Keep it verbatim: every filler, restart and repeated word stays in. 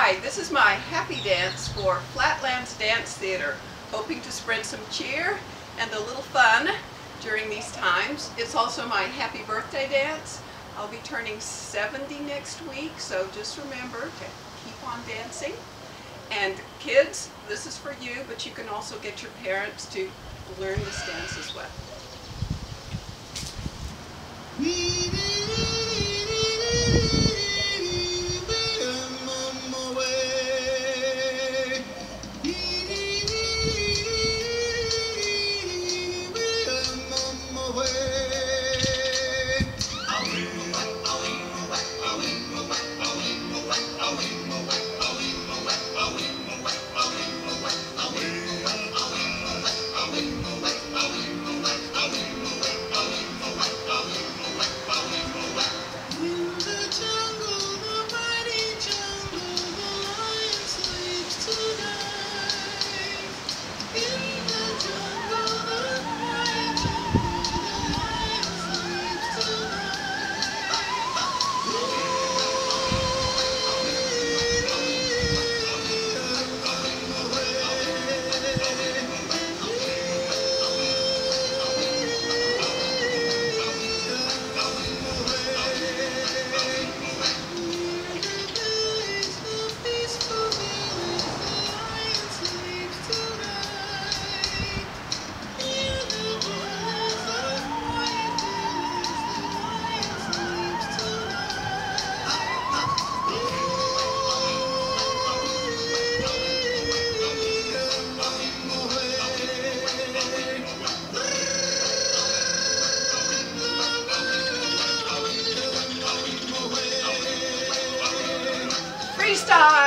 Hi, this is my happy dance for Flatlands Dance Theater, hoping to spread some cheer and a little fun during these times. It's also my happy birthday dance. I'll be turning seventy next week, so just remember to keep on dancing. And kids, this is for you, but you can also get your parents to learn this dance as well. Freestyle!